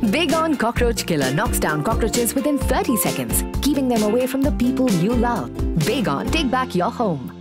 Big On Cockroach Killer knocks down cockroaches within 30 seconds, keeping them away from the people you love. Big On, take back your home.